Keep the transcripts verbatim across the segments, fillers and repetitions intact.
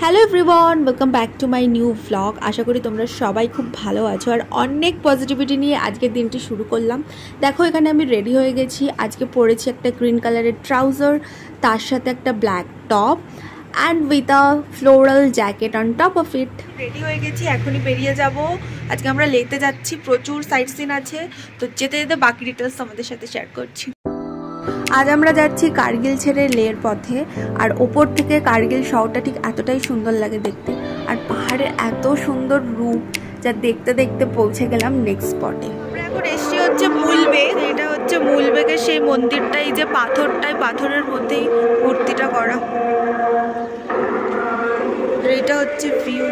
Hello everyone, welcome back to my new vlog. আশা করি তোমরা সবাই খুব ভালো আছো আর অনেক পজিটিভিটি নিয়ে আজকের দিনটি শুরু করলাম। দেখো এখানে আমি রেডি হয়ে গেছি। আজকে পরেছি একটা গ্রিন কালারের ট্রাউজার, তার সাথে একটা black top and with a floral jacket on top of it. Ready হয়ে গেছি, এখনই বেরিয়ে যাব। আজকে আমরা লেতে যাচ্ছি, প্রচুর সাইট সিন আছে, তো যেতে যেতে বাকি ডিটেলস তোমাদের সাথে শেয়ার করছি। আজ আমরা যাচ্ছি কার্গিল ছেড়ে লের পথে। আর ওপর থেকে কার্গিল শহরটা ঠিক এতটাই সুন্দর লাগে দেখতে, আর পাহাড়ের এত সুন্দর রূপ যা দেখতে দেখতে পৌঁছে গেলাম নেক্সট স্পটে। আমরা এখন এসছি হচ্ছে মুলবেখ। এটা হচ্ছে মুলবেখের সেই মন্দিরটাই, যে পাথরটাই পাথরের মধ্যেই মূর্তিটা করা। এটা হচ্ছে ভিউ।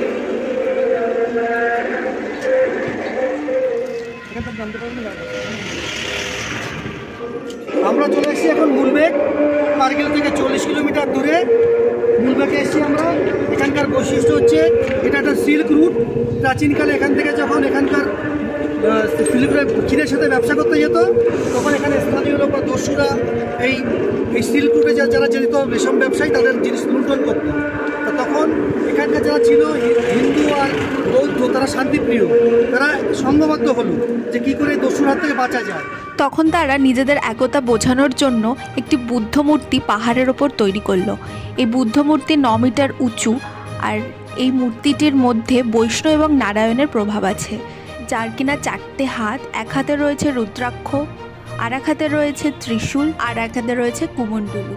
আমরা চলে এসেছি এখন মুলবেখ, কার্গিল থেকে চল্লিশ কিলোমিটার দূরে মুলবেখে এসেছি আমরা। এখানকার বৈশিষ্ট্য হচ্ছে এটা একটা সিল্ক রুট। প্রাচীনকালে এখান থেকে যখন এখানকার সিল্কের চীনের সাথে ব্যবসা করতে যেত, তখন এখানে স্থানীয় লোক বা দস্যুরা এই এই সিল্ক রুটে যারা যেত রেশম ব্যবসায়ী, তাদের জিনিস লুণ্ঠন করত। তো তখন এখানকার যারা ছিল হিন্দু আর বৌদ্ধ, তারা শান্তিপ্রিয়, তারা সংঘবদ্ধ হলো যে কী করে দস্যুর হাত থেকে বাঁচা যায়। তখন তারা নিজেদের একতা বোঝানোর জন্য একটি বুদ্ধ মূর্তি পাহাড়ের ওপর তৈরি করলো। এই বুদ্ধ মূর্তি ন মিটার উঁচু, আর এই মূর্তিটির মধ্যে বৈষ্ণব এবং নারায়ণের প্রভাব আছে, যার কিনা চারটে হাত। এক হাতে রয়েছে রুদ্রাক্ষ, আর এক হাতে রয়েছে ত্রিশূল, আর এক হাতে রয়েছে কুমণ্ডলু।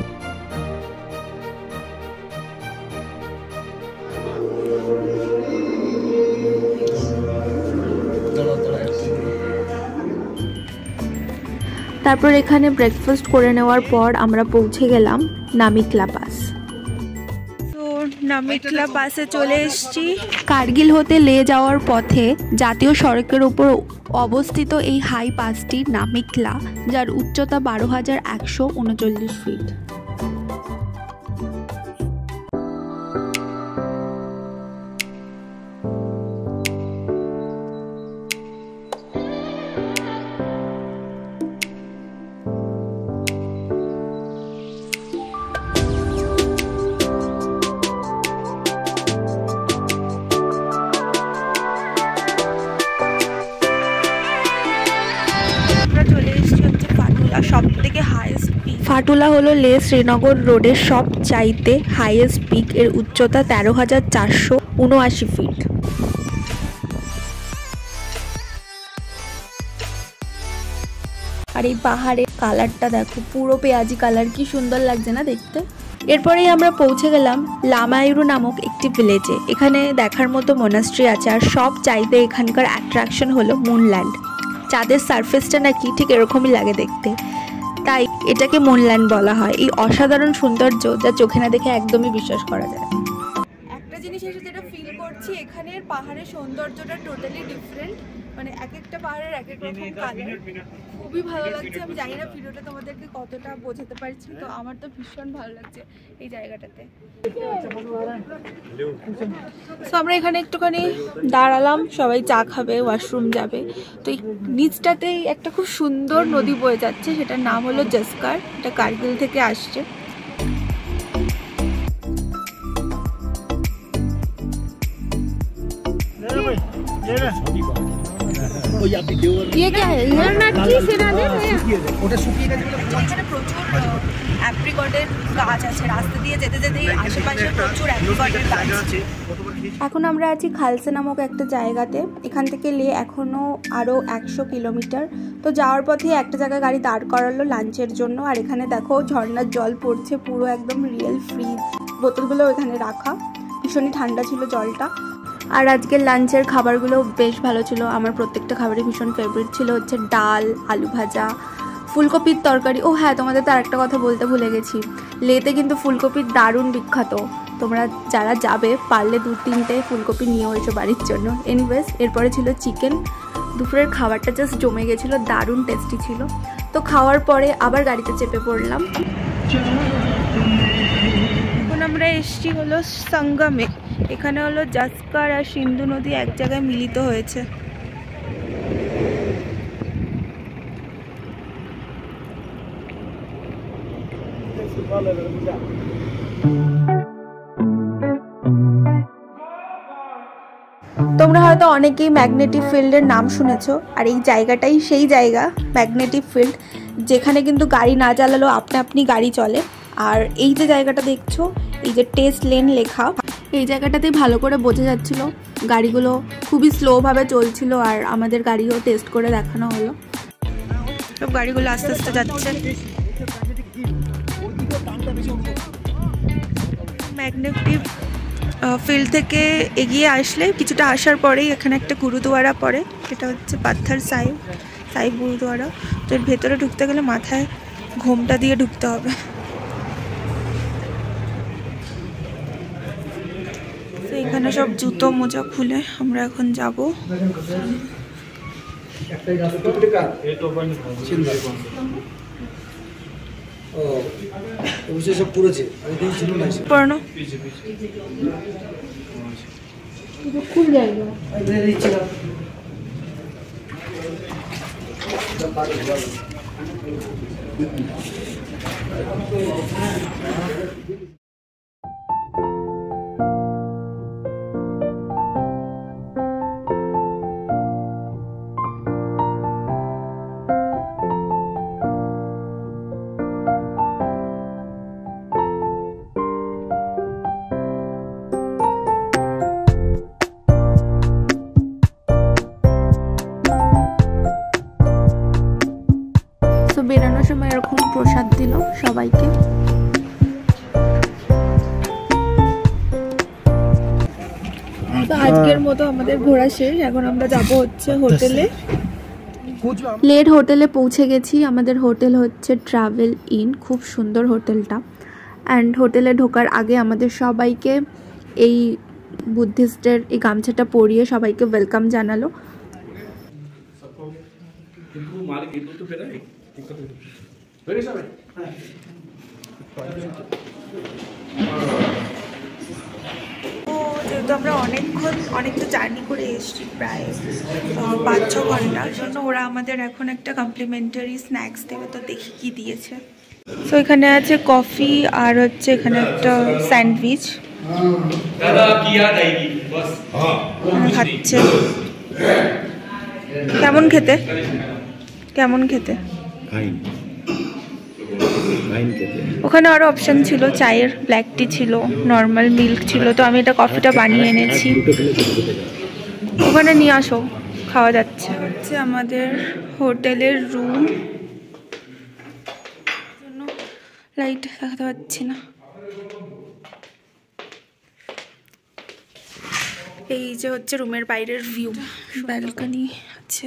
তারপর এখানে ব্রেকফাস্ট করে নেওয়ার পর আমরা পৌঁছে গেলাম নামিকলা পাস। তো নামিকলা পাসে চলে এসেছি। কার্গিল হতে লে যাওয়ার পথে জাতীয় সড়কের উপর অবস্থিত এই হাই পাসটি নামিকলা, যার উচ্চতা বারো হাজার একশো উনচল্লিশ ফিট। সব থেকে হাইয়েস্ট পিক ফাটুলা হলো লে শ্রীনগর রোডের সব চাইতে হাইয়েস্ট পিক। এর উচ্চতা তেরো হাজার চারশো উনআশি ফিট। আর এই পাহাড়ের কালারটা দেখো, পুরো পেঁয়াজি কালার, কি সুন্দর লাগছে না দেখতে। এরপরেই আমরা পৌঁছে গেলাম লামায়ুরু নামক একটি ভিলেজে। এখানে দেখার মতো মোনাস্ট্রি আছে, আর সব চাইতে এখানকার অ্যাট্রাকশন হলো মুনল্যান্ড। চাঁদের সারফেসটা নাকি ঠিক এরকমই লাগে দেখতে, তাই এটাকে মুনল্যান্ড বলা হয়। এই অসাধারণ সৌন্দর্য যা চোখে না দেখে একদমই বিশ্বাস করা যায়। একটা জিনিস এসে যেটা ফিল করছি, এখানের পাহাড়ের সৌন্দর্যটা টোটালি ডিফারেন্ট, মানে এক একটা পাহাড়ের এক এক রকম কালার। খুবই ভালো লাগছে। আমি জানি না ভিডিওটা তোমাদেরকে কতটা বোঝাতে পারছি, তো আমার তো ভীষণ ভালো লাগছে এই জায়গাটাতে। তো আমরা এখানে একটুখানি দাঁড়ালাম, সবাই চা খাবে, ওয়াশরুম যাবে। তো এই নিচটাতেই একটা খুব সুন্দর নদী বয়ে যাচ্ছে, সেটার নাম হলো জাস্কার। এটা কার্গিল থেকে আসছে। ये क्या है? অ্যাপ্রিকটের গাছ আছে রাস্তা দিয়ে যেতে যেতে, আশেপাশে প্রচুর অ্যাপ্রিকটের গাছ আছে। এখন আমরা আছি খালসা নামক একটা জায়গাতে। এখান থেকে লে এখনো আরো একশো কিলোমিটার। তো যাওয়ার পথে একটা জায়গায় গাড়ি দাঁড় করালো লাঞ্চের জন্য। আর এখানে দেখো ঝর্ণার জল পড়ছে, পুরো একদম রিয়েল ফ্রিজ। বোতলগুলো এখানে রাখা, ভীষণই ঠান্ডা ছিল জলটা। আর আজকের লাঞ্চের খাবারগুলো বেশ ভালো ছিল। আমার প্রত্যেকটা খাবারই ভীষণ ফেভারিট ছিল। হচ্ছে ডাল, আলু ভাজা, ফুলকপির তরকারি। ও হ্যাঁ, তোমাদের তো আরেকটা কথা বলতে ভুলে গেছি, লেতে কিন্তু ফুলকপির দারুণ বিখ্যাত। তোমরা যারা যাবে পারলে দু তিনটে ফুলকপি নিয়েও এসো বাড়ির জন্য। এনিওয়েজ, এরপরে ছিল চিকেন। দুপুরের খাবারটা জাস্ট জমে গেছিলো, দারুণ টেস্টি ছিল। তো খাওয়ার পরে আবার গাড়িতে চেপে পড়লাম। এখন আমরা এসছি হলো সঙ্গমে। এখানে হলো জাস্কার আর সিন্ধু নদী এক জায়গায় মিলিত হয়েছে। Vale, তোমরা হয়তো অনেকেই ম্যাগনেটিক ফিল্ডের নাম শুনেছো, আর এই জায়গাটাই সেই জায়গা ম্যাগনেটিক ফিল্ড, যেখানে কিন্তু গাড়ি না চালালেও আপনা আপনি গাড়ি চলে। আর এই যে জায়গাটা দেখছো, এই যে টেস্ট লেন লেখা, এই জায়গাটাতেই ভালো করে বোঝা যাচ্ছিল গাড়িগুলো খুবই স্লোভাবে চলছিল, আর আমাদের গাড়িও টেস্ট করে দেখানো হলো। সব গাড়িগুলো আস্তে আস্তে যাচ্ছে। ম্যাগনেটিক ফিল্ড থেকে এগিয়ে আসলে কিছুটা আসার পরেই এখানে একটা গুরুদুয়ারা পড়ে, সেটা হচ্ছে পাথর সাহিব সাহিব গুরুদুয়ারা। তো এর ভেতরে ঢুকতে গেলে মাথায় ঘোমটা দিয়ে ঢুকতে হবে। তো এখানে সব জুতো মোজা খুলে আমরা এখন যাব। পুরানো খুল যায়গা। বেরানোর সময় এরকম প্রসাদ দিল সবাইকে। তো আজকের মতো আমাদের ঘোরা শেষ, এখন আমরা যাব হচ্ছে হোটেলে। লেট হোটেলে পৌঁছে গেছি। আমাদের হোটেল হচ্ছে ট্রাভেল ইন, খুব সুন্দর হোটেলটা। অ্যান্ড হোটেলে ঢোকার আগে আমাদের সবাইকে এই বুদ্ধিস্টের এই গামছাটা পরিয়ে সবাইকে ওয়েলকাম জানালো। যেহেতু আমরা অনেকক্ষণ অনেকটা জার্নি করে এসেছি, প্রায় পাঁচ ছ ঘন্টা, জন্য ওরা আমাদের এখন একটা কমপ্লিমেন্টারি স্ন্যাক্স দেবে। তো দেখি কি দিয়েছে। তো এখানে আছে কফি, আর হচ্ছে এখানে একটা স্যান্ডউইচ খাচ্ছে। কেমন খেতে কেমন খেতে ওখানে আরো অপশন ছিল, চায়ের ব্ল্যাক টি ছিল, নর্মাল মিল্ক ছিল। তো আমি এটা কফিটা বানিয়ে এনেছি, ওখানে নিয়ে আসো, খাওয়া যাচ্ছে। হচ্ছে আমাদের হোটেলের রুম, লাইট দেখাতে পাচ্ছি না। এই যে হচ্ছে রুমের বাইরের ভিউ, ব্যালকনি আছে।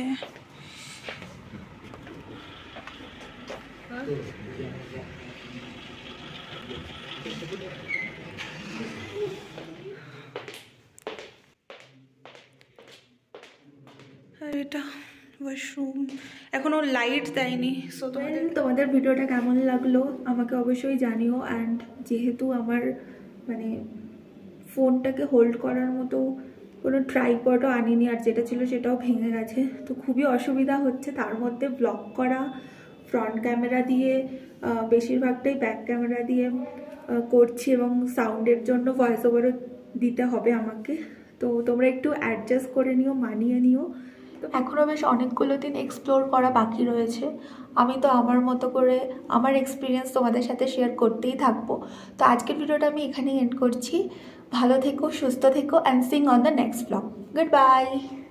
আর এটা ওয়াশরুম, এখনো লাইট দেয়নি। সো তোমাদের তোমাদের ভিডিওটা কেমন লাগলো আমাকে অবশ্যই জানিও। অ্যান্ড যেহেতু আমার মানে ফোনটাকে হোল্ড করার মতো কোনো ট্রাইপডও আনিনি, আর যেটা ছিল সেটাও ভেঙে গেছে, তো খুবই অসুবিধা হচ্ছে। তার মধ্যে ব্লগ করা ফ্রন্ট ক্যামেরা দিয়ে, বেশিরভাগটাই ব্যাক ক্যামেরা দিয়ে করছি, এবং সাউন্ডের জন্য ভয়েস ওভারও দিতে হবে আমাকে। তো তোমরা একটু অ্যাডজাস্ট করে নিও, মানিয়ে নিও। তো এখনও বেশ অনেকগুলো দিন এক্সপ্লোর করা বাকি রয়েছে। আমি তো আমার মতো করে আমার এক্সপিরিয়েন্স তোমাদের সাথে শেয়ার করতেই থাকবো। তো আজকের ভিডিওটা আমি এখানেই এন্ড করছি। ভালো থেকো, সুস্থ থেকো, and sing on the next blog. Good by.